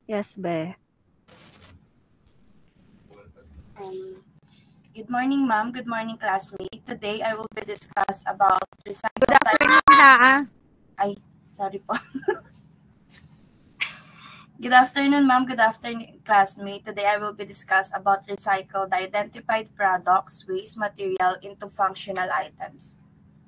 Yes, be. Good morning, ma'am. Good morning, classmate. Today, I will be discuss about Good recycle type. afternoon na. Ay, sorry po. Good afternoon, ma'am. Good afternoon, classmate. Today, I will be discuss about recycle the identified products, waste material into functional items.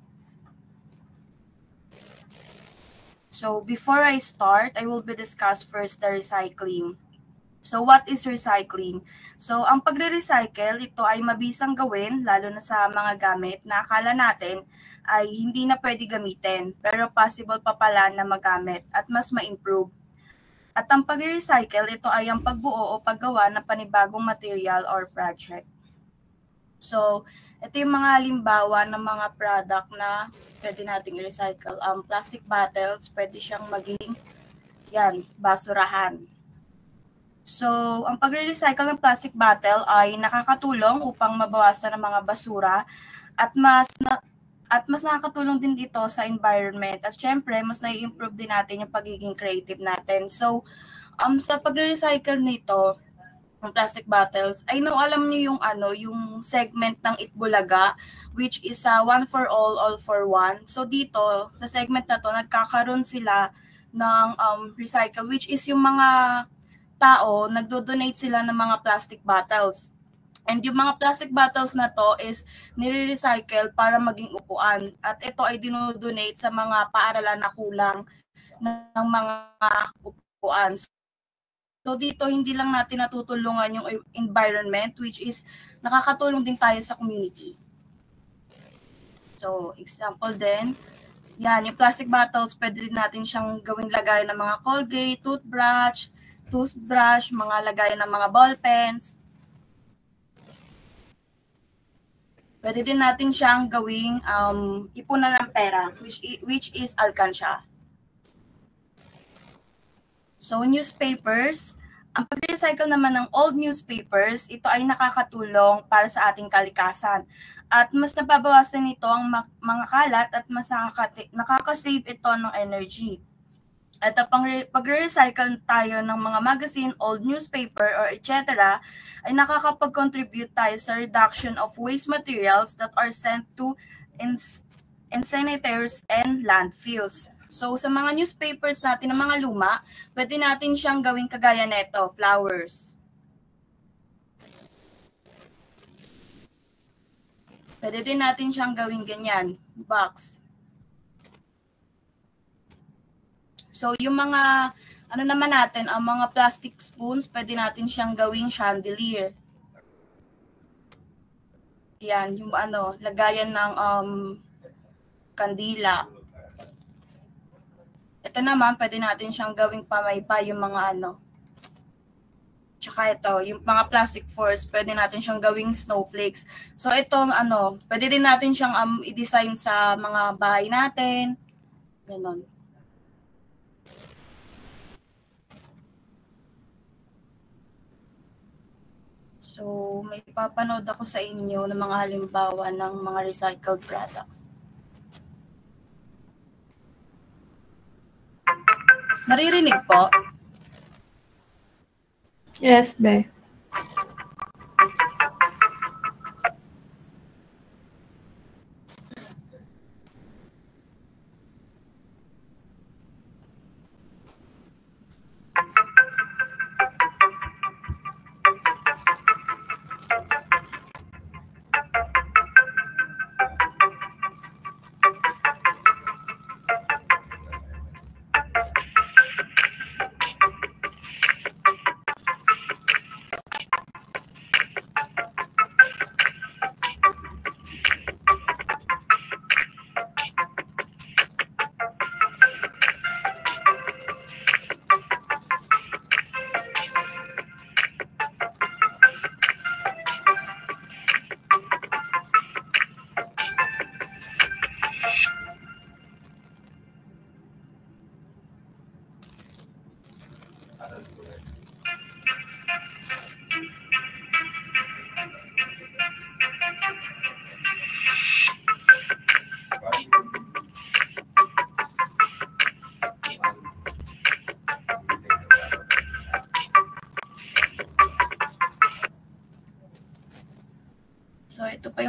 So, before I start, I will be discuss first the recycling. So, what is recycling? So, ang pagre-recycle, ito ay mabisang gawin, lalo na sa mga gamit na akala natin ay hindi na pwede gamitin, pero possible pa pala na magamit at mas ma-improve. At ang pagre-recycle, ito ay ang pagbuo o paggawa ng panibagong material or project. So, ito yung mga halimbawa ng mga product na pwede nating i-recycle. Plastic bottles, pwede siyang maging basurahan. So, ang pagre-recycle ng plastic bottle ay nakakatulong upang mabawasan ang mga basura at mas nakakatulong din dito sa environment. At syempre, mas nai-improve din natin yung pagiging creative natin. So, sa pagre-recycle nito, ng plastic bottles, I know alam niyo yung segment ng Itbulaga, which is one for all for one. So dito, sa segment na to, nagkakaroon sila ng recycle, which is yung mga tao, nagdo-donate sila ng mga plastic bottles. And yung mga plastic bottles na to is nire-recycle para maging upuan. At ito ay dinodonate sa mga paaralan na kulang ng mga upuan. So dito, hindi lang natin natutulungan yung environment, which is nakakatulong din tayo sa community. So, example din, yung plastic bottles, pwede rin natin siyang gawing lagay ng mga Colgate, toothbrush, mga lagay ng mga ball pens. Pwede din natin siyang gawing ipunan ng pera, which is alkansya. So, newspapers, ang pag-recycle naman ng old newspapers, ito ay nakakatulong para sa ating kalikasan. At mas nababawasan nito ang mga kalat at mas nakakasave ito ng energy. At pag-recycle tayo ng mga magazine, old newspaper, or etc., ay nakakapag-contribute tayo sa reduction of waste materials that are sent to incinerators and landfills. So, sa mga newspapers natin na mga luma, pwede natin siyang gawing kagaya neto, flowers. Pwede din natin siyang gawing ganyan, box. So, yung mga, naman natin, ang mga plastic spoons, pwede natin siyang gawing chandelier. Yan, yung lagayan ng kandila. Ito naman, pwede natin siyang gawing pamaypay, yung mga Tsaka ito, yung mga plastic forks, pwede natin siyang gawing snowflakes. So ito, pwede din natin siyang i-design sa mga bahay natin. Ganon. So, may papanood ako sa inyo ng mga halimbawa ng mga recycled products. Naririnig po? Yes, be.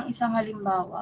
isang halimbawa.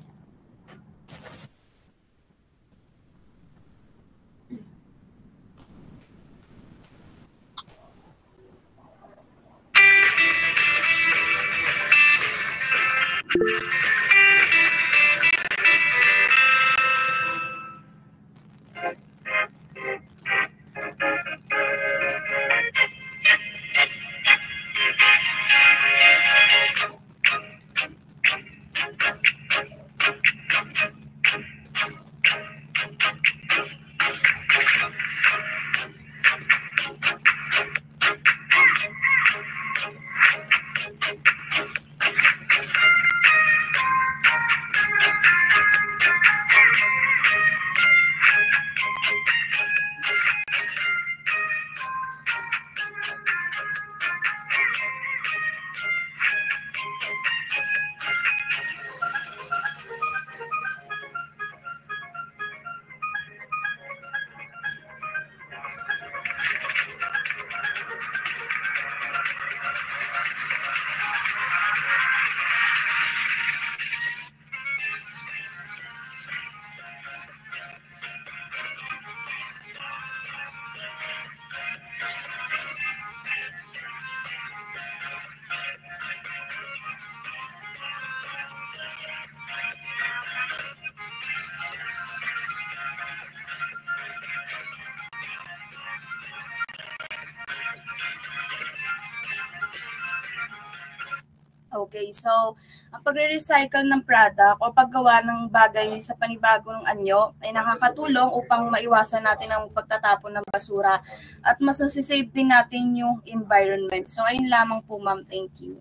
Okay, so ang pagre-recycle ng product o paggawa ng bagay sa panibagong anyo ay nakakatulong upang maiwasan natin ang pagtatapon ng basura at mas nasisave din natin yung environment. So ayun lamang po, ma'am. Thank you.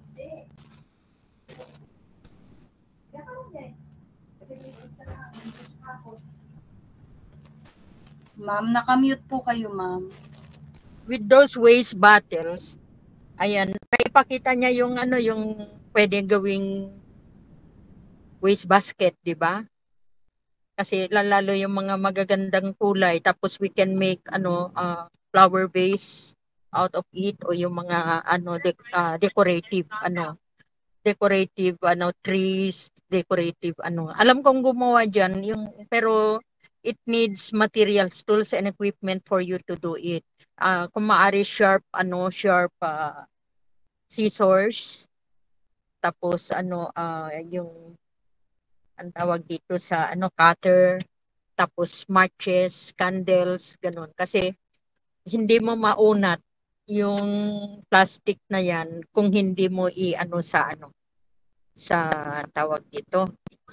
Ma'am, nakamute po kayo, ma'am. With those waste bottles, ayan, naipakita niya yung yung pwedeng gawing waste basket, di ba? Kasi lalo yung mga magagandang kulay, tapos we can make flower vase out of it, o yung mga decorative trees, decorative Alam kong gumawa diyan pero it needs materials, tools and equipment for you to do it. Kung maaari sharp scissors, tapos yung ang tawag dito sa cutter, tapos matches, candles, ganun. Kasi hindi mo maunat yung plastic na yan kung hindi mo sa tawag dito,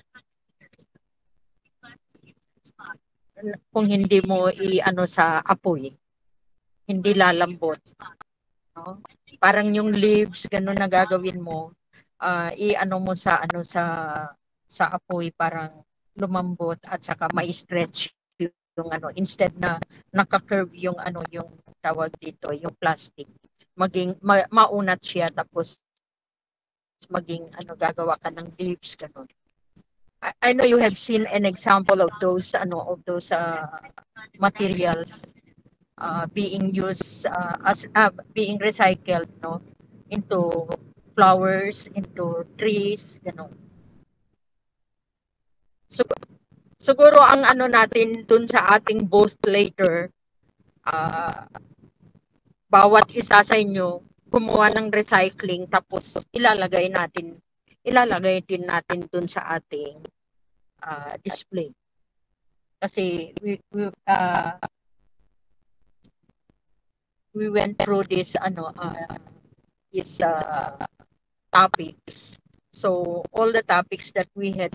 kung hindi mo sa apoy, hindi lalambot, no? Parang yung leaves ganun na gagawin mo, mo sa apoy, parang lumambot at saka mai-stretch yung instead na naka-curve yung yung tawag dito, yung plastic, maging maunat siya, tapos maging gagawa ka ng leaves ganun. I know you have seen an example of those materials being used as being recycled, no, into flowers, into trees, ganun. So, siguro ang natin dun sa ating booth later, bawat isa sa inyo gumawa ng recycling, tapos ilalagay din natin dun sa ating display. Kasi we went through this topics. So all the topics that we had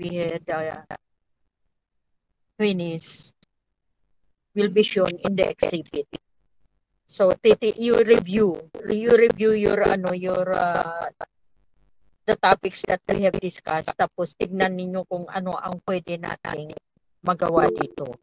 finished will be shown in the exhibit. So you review your the topics that we have discussed, tapos tignan ninyo kung ano ang pwede nating magawa dito.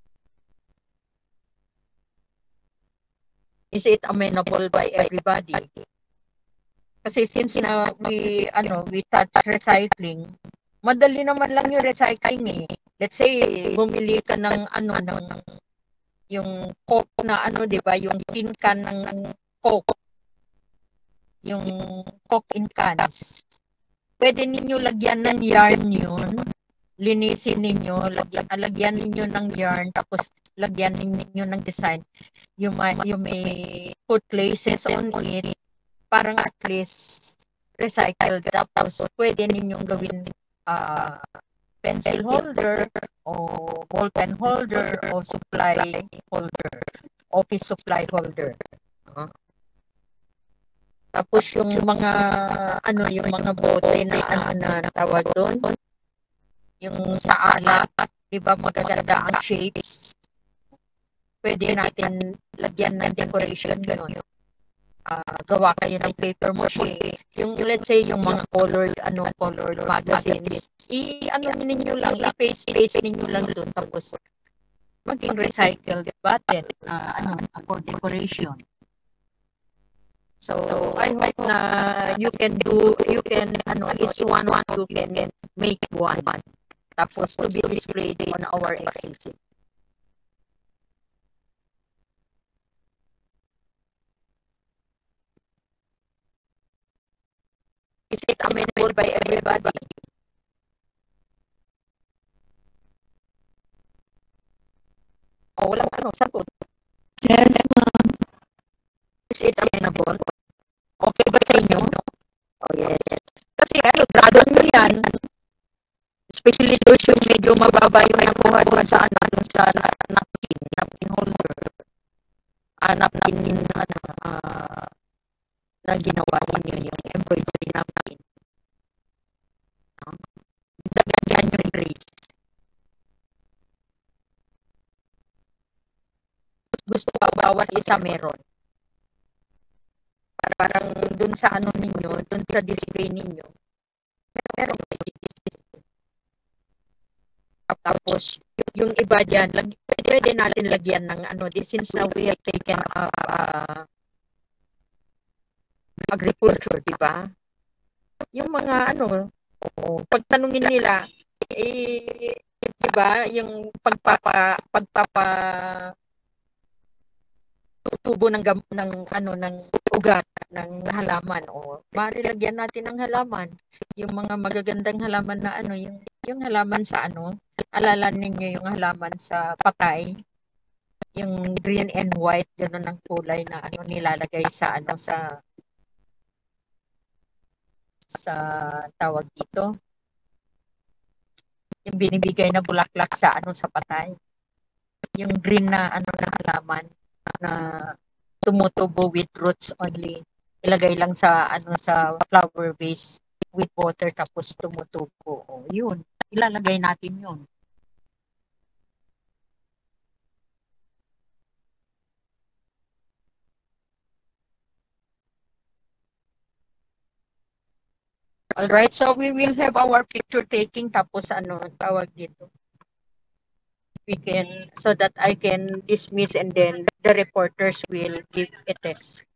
Is it amenable by everybody? Kasi since we touch recycling, madali naman lang yung recycling eh. Let's say bumili ka ng yung Coke na di ba, yung tin can ng Coke, yung Coke in cans. pwede ninyo lagyan ng yarn yun. Linisin ninyo, lagyan ninyo ng yarn, tapos lagyan ninyo ng design. You may put laces on it, parang at least recycled. Tapos pwede ninyong gawin pencil holder o ballpen holder o supply holder, office supply holder. Tapos yung mga yung mga bote na na tawag doon, yung sa alat, 'di ba magaganda ang shapes. Pwede natin lagyan ng decoration gano'n. Gawa kayo ng paper mache. Yung let's say yung mga colored magazines, ninyo lang, i-paste ninyo lang doon, tapos maging recycled button for decoration. So I hope na you can each one you can make one, tapos to be displayed on our exhibit. Is it amenable by everybody? Walang sagot. Yes, ma'am. Is it amenable? Okay ba sa inyo? Oh, yes. Kasi grado nyo yan. Especially those yung medyo mababa yung nakuha doon sa napkin holder. Napkin na ginawa ninyo yung embroidery napkin. Dagdagan yung grades. Gusto pa bawat isa meron. Parang dun sa ninyo, dun sa display ninyo, meron tapos yung iba dyan, pwede natin lagyan ng since now we have taken up agriculture, di ba? Yung mga pagtanungin nila, di ba, yung tubo ng ugat ng halaman, o marilagyan natin ng halaman, yung mga magagandang halaman na yung halaman sa alala ninyo yung halaman sa patay, yung green and white, gano'n ng kulay na nilalagay sa sa tawag dito, yung binibigay na bulaklak sa sa patay, yung green na na halaman na tumutubo with roots only, ilagay lang sa sa flower vase with water, tapos tumutubo. Yun, ilalagay natin yun. Alright, so we will have our picture taking, tapos tawag dito, we can, so that I can dismiss, and then the reporters will give a test.